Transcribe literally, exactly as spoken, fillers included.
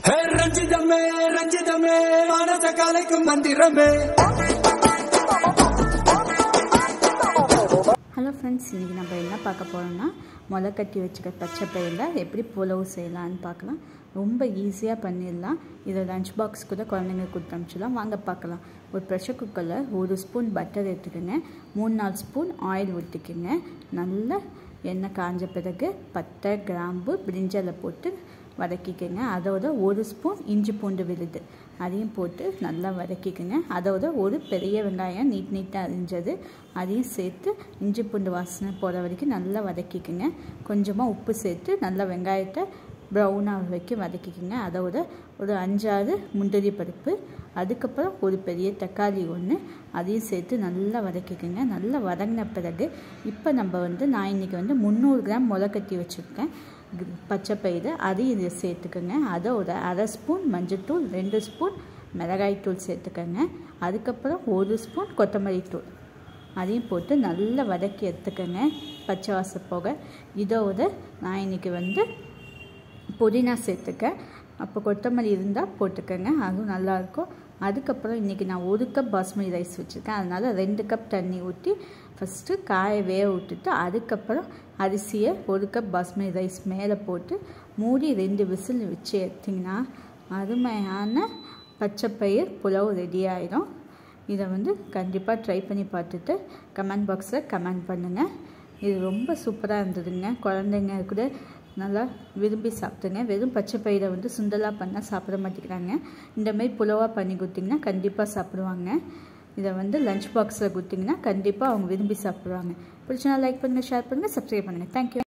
ரஞ்சிதமே ரஞ்சிதமே மனச கலைக்கும் மந்திரமே. ஹலோ ஃப்ரெண்ட்ஸ், இன்றைக்கி நம்ம என்ன பார்க்க போகிறோம்னா முளை கட்டி வச்சுக்க பச்சை பயிரில் எப்படி புலவு செய்யலான்னு பார்க்கலாம். ரொம்ப ஈஸியாக பண்ணிடலாம். இதை லஞ்ச் பாக்ஸ் கூட குழந்தைங்களுக்கு கொடுத்து அனுப்பிச்சிடலாம். வாங்க பார்க்கலாம். ஒரு ப்ரெஷர் குக்கரில் ஒரு ஸ்பூன் பட்டர் எடுத்துக்கோங்க. மூணு நாலு ஸ்பூன் ஆயில் ஊற்றிக்கோங்க. நல்லா எண்ணெய் காஞ்ச பிறகு பட்டை கிராம்பு பிரிஞ்சலை போட்டு வதக்கிக்கோங்க. அதோட ஒரு ஸ்பூன் இஞ்சி பூண்டு விழுது அதையும் போட்டு நல்லா வதக்கிக்கோங்க. அதோட ஒரு பெரிய வெங்காயம் நீட் நீட்டாக அரிஞ்சது அதையும் சேர்த்து இஞ்சி பூண்டு வாசனை போகிற வரைக்கும் நல்லா வதக்கிக்கோங்க. கொஞ்சமாக உப்பு சேர்த்து நல்லா வெங்காயத்தை ப்ரௌனாக வரைக்கும் வதக்கிக்கோங்க. அதோட ஒரு அஞ்சாறு முந்திரி பருப்பு, அதுக்கப்புறம் ஒரு பெரிய தக்காளி ஒன்று அதையும் சேர்த்து நல்லா வதக்கிக்கோங்க. நல்லா வதங்கின பிறகு இப்போ நம்ம வந்து நான் இன்றைக்கி வந்து முந்நூறு கிராம் முளை கட்டி வச்சுருக்கேன் பச்சை பயிறு, அதையும் இதை சேர்த்துக்கோங்க. அதோட அரை ஸ்பூன் மஞ்சள்தூள், ரெண்டு ஸ்பூன் மிளகாய்த்தூள் சேர்த்துக்கோங்க. அதுக்கப்புறம் ஒரு ஸ்பூன் கொத்தமல்லி தூள் அதையும் போட்டு நல்லா வதக்கி எடுத்துக்கோங்க பச்சை வாசம் போக. இதோட நான் இன்றைக்கி வந்து புதினா சேர்த்துக்கேன். அப்போ கொத்தமல்லி இருந்தால் போட்டுக்கோங்க, அதுவும் நல்லாயிருக்கும். அதுக்கப்புறம் இன்றைக்கி நான் ஒரு கப் பாஸ்மதி ரைஸ் வச்சுருக்கேன். அதனால் ரெண்டு கப் தண்ணி ஊற்றி ஃபஸ்ட்டு காயை வேக விட்டுட்டு அதுக்கப்புறம் அரிசியை ஒரு கப் பாஸ்மதி ரைஸ் மேலே போட்டு மூடி ரெண்டு விசில் வச்சு எடுத்திங்கன்னா அருமையான பச்சைப்பயிர் புலவு ரெடி ஆகிடும். இதை வந்து கண்டிப்பாக ட்ரை பண்ணி பார்த்துட்டு கமெண்ட் பாக்ஸில் கமெண்ட் பண்ணுங்கள். இது ரொம்ப சூப்பராக இருந்ததுங்க. குழந்தைங்க கூட நல்லா விரும்பி சாப்பிட்டுங்க. வெறும் பச்சை பயிரை வந்து சுண்டலாக பண்ணால் சாப்பிட மாட்டேங்கிறாங்க. இந்தமாரி புலவாக பண்ணி கொடுத்திங்கன்னா கண்டிப்பாக சாப்பிடுவாங்க. இதை வந்து லஞ்ச் பாக்ஸில் கொடுத்திங்கன்னா கண்டிப்பாக அவங்க விரும்பி சாப்பிடுவாங்க. பிடிச்சா லைக் பண்ணுங்கள், ஷேர் பண்ணுங்கள், சப்ஸ்கிரைப் பண்ணுங்கள். தேங்க்யூ.